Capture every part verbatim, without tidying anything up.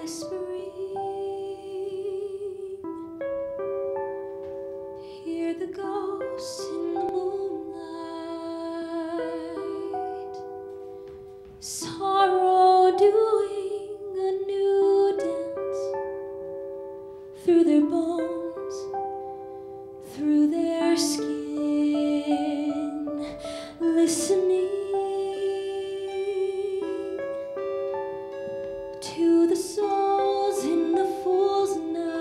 whispering, hear the ghosts in the moonlight, sorrow doing a new dance through their bones, through their skin, listening to the souls in the fool's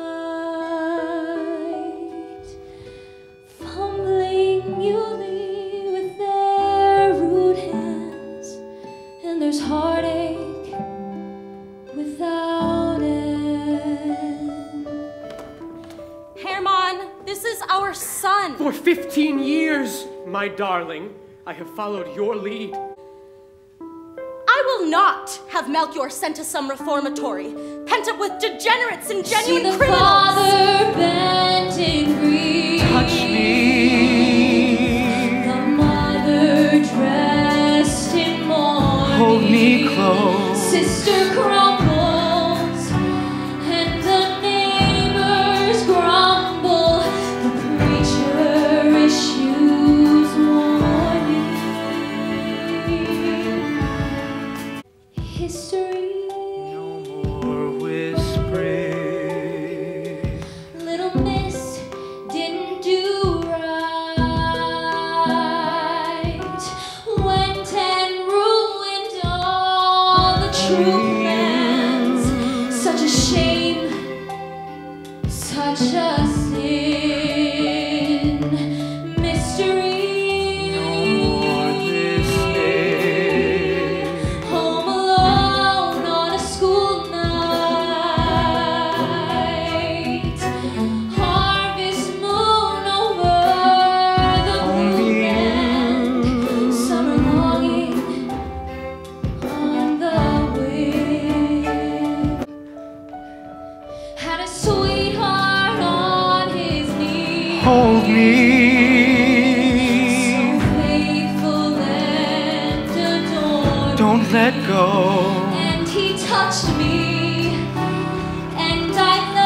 night, fumbling mutely with their rude hands, and there's heartache without end. Hermann, this is our son. For fifteen years, my darling, I have followed your lead. I will not have Melchior sent to some reformatory, pent up with degenerates and genuine See the criminals. father bent in grief. Touch me. The mother dressed in mourning. Hold me close. Sister crumbles, and the neighbors grumble. The preacher issues warning. History. No more whispering. Little miss didn't do right. Went and ruined all the true plans. Such a shame, such a sin. Mystery. No more listening. Home alone on a school night. Harvest moon over the blue land. Summer longing on the wind. Had a sweetheart on his knee. Hold me. So faithful and adored. Don't let go. And he touched me, and I